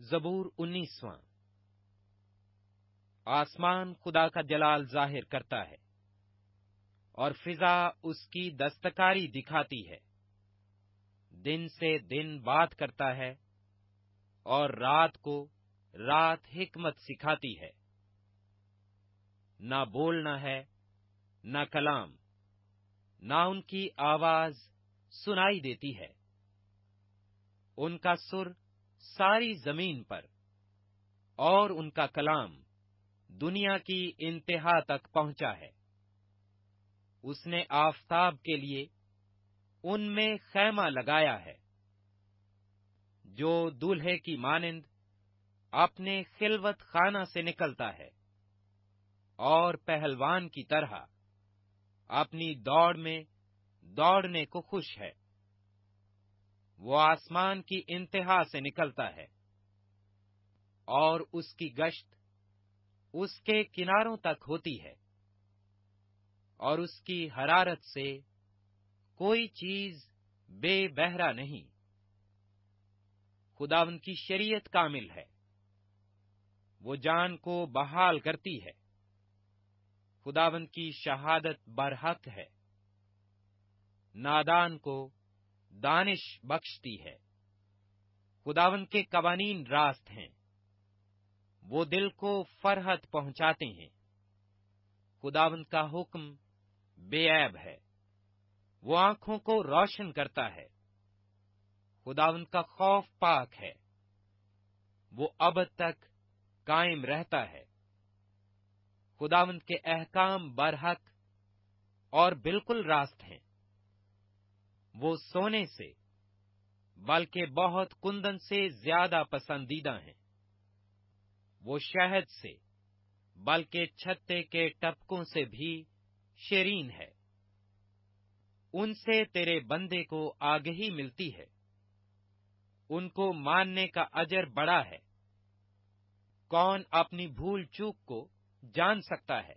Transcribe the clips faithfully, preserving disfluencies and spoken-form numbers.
زبور انیسواں۔ آسمان خدا کا جلال ظاہر کرتا ہے اور فضا اس کی دستکاری دکھاتی ہے۔ دن سے دن بات کرتا ہے اور رات کو رات حکمت سکھاتی ہے۔ نہ بولنا ہے نہ کلام، نہ ان کی آواز سنائی دیتی ہے۔ ان کا سر ساری زمین پر اور ان کا کلام دنیا کی انتہا تک پہنچا ہے۔ اس نے آفتاب کے لیے ان میں خیمہ لگایا ہے، جو دولہے کی مانند اپنے خلوت خانہ سے نکلتا ہے اور پہلوان کی طرح اپنی دوڑ میں دوڑنے کو خوش ہے۔ وہ آسمان کی انتہا سے نکلتا ہے اور اس کی گشت اس کے کناروں تک ہوتی ہے، اور اس کی حرارت سے کوئی چیز بے بہرا نہیں۔ خداوند کی شریعت کامل ہے، وہ جان کو بحال کرتی ہے۔ خداوند کی شہادت برحق ہے، نادان کو دانش بخشتی ہے۔ خداوند کے قوانین راست ہیں، وہ دل کو فرحت پہنچاتے ہیں۔ خداوند کا حکم بے عیب ہے، وہ آنکھوں کو روشن کرتا ہے۔ خداوند کا خوف پاک ہے، وہ ابد تک قائم رہتا ہے۔ خداوند کے احکام برحق اور بالکل راست ہیں، وہ سونے سے بلکہ بہت کندن سے زیادہ پسندیدہ ہیں۔ وہ شہد سے بلکہ چھتے کے ٹپکوں سے بھی شیرین ہے۔ ان سے تیرے بندے کو آگہی ملتی ہے، ان کو ماننے کا اجر بڑا ہے۔ کون اپنی بھول چوک کو جان سکتا ہے؟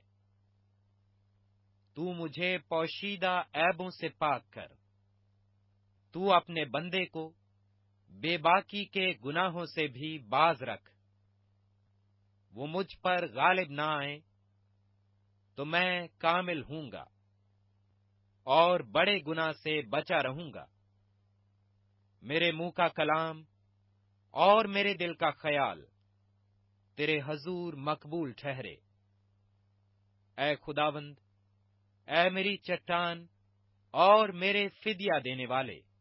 تو مجھے پوشیدہ عیبوں سے پاک کر۔ تو اپنے بندے کو بے باکی کے گناہوں سے بھی باز رکھ۔ وہ مجھ پر غالب نہ آئیں تو میں کامل ہوں گا اور بڑے گناہ سے بچا رہوں گا۔ میرے منہ کا کلام اور میرے دل کا خیال تیرے حضور مقبول ٹھہرے۔ اے خداوند، اے میری چٹان اور میرے فدیہ دینے والے،